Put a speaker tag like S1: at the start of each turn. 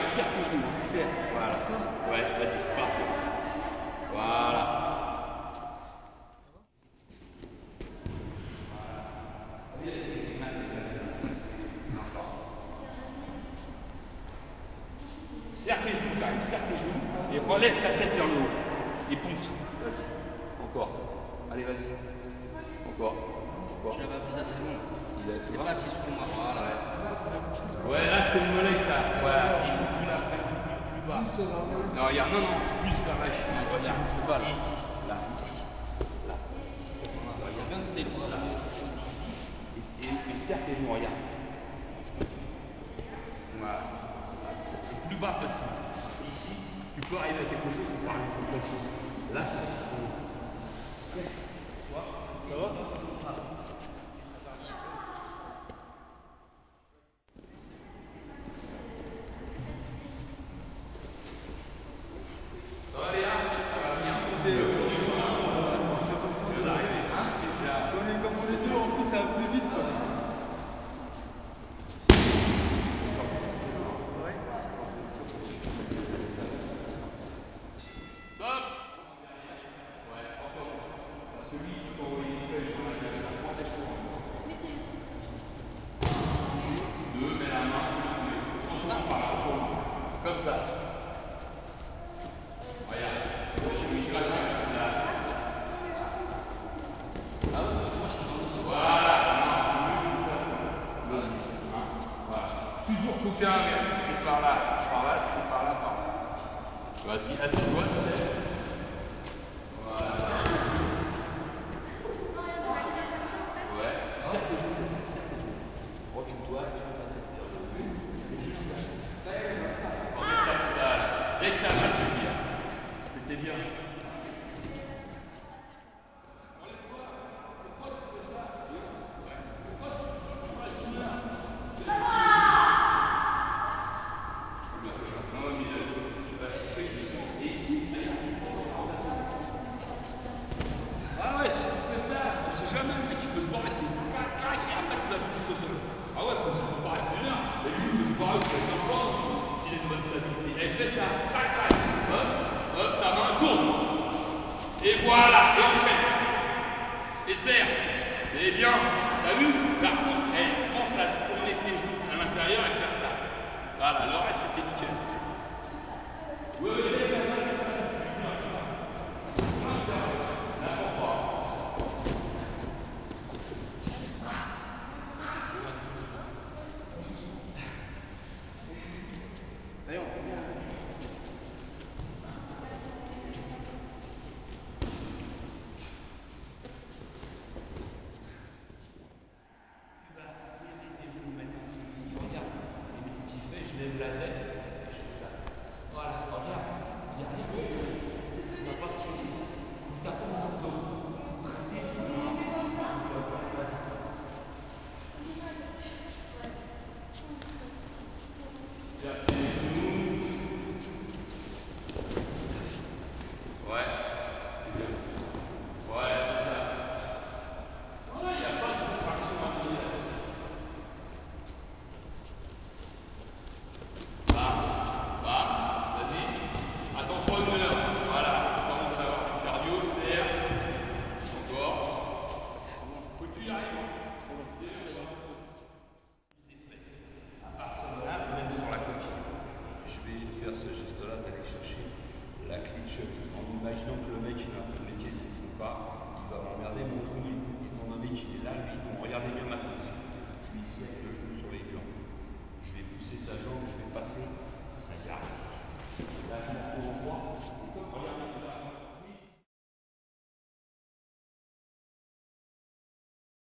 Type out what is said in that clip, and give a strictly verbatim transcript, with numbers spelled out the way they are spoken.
S1: serre tes genoux, serre. Voilà. Ouais, vas-y, parfait. Voilà. Serre tes genoux quand même, serre tes genoux et relève ta tête vers le haut. Et ponce. Vas-y. Encore. Allez, vas-y. Encore. Encore.
S2: Je l'avais appris assez long.
S1: C'est
S2: pas assez sur moi. Voilà.
S1: Ouais. Ouais, là c'est le mollet que t'as. Voilà. Il faut que tu la prennes plus bas. Non, regarde, non, non, plus vers la chine.
S2: Ah, tu tiens plus bas là.
S1: Ici. Là, ici. Là.
S2: Il y a bien que tes bras là.
S1: Et, et, et serre tes genoux, regarde. Voilà. Le plus bas possible. Ici, tu peux arriver à quelque chose par une compression. Là, ça va être trop long. Ça va? Ça va les gars? Ça va bien?
S3: Comme on est deux, en plus, ça va plus vite. Quoi.
S1: Stop! Ouais, encore. Celui qui peut envoyer une pêche dans la gueule, la prends des cours. Deux, mets la main, retourne par là, retourne. Comme ça. Regarde. Je suis pas là, là.
S2: Ah ouais, parce que moi je suis dans le
S1: Voilà. Non, hein, voilà. Toujours côté inverse. C'est par là, c'est par là, c'est par là, par là. Vas-y, assis-toi. Voilà. Ouais. Serre tes genoux. Recule-toi, tu peux pas te faire le but. Rectable, c'est bien. C'était bien. Ah ouais, si tu fais ça, on sait jamais, le mec il peut se barrer, c'est clac, clac, et après tu l'as tout au sol. Ah ouais, comme ça peut paraître bien. Et lui, il peut se barrer, il peut s'entendre, s'il a une bonne stabilité. Et fais ça, clac, clac, hop, hop, ta main tourne. Et voilà, et enchaîne. Et serre. C'est bien. T'as vu? Par contre, elle pense à tourner tes genoux à l'intérieur et faire ça. Voilà, le reste c'était nickel. Ouais, ouais, ouais, ouais.
S3: D'ailleurs, c'est bien.
S1: Tu vas serrer tes genoux maintenant ici, regarde. Et ce qu'il fait, je lève la tête.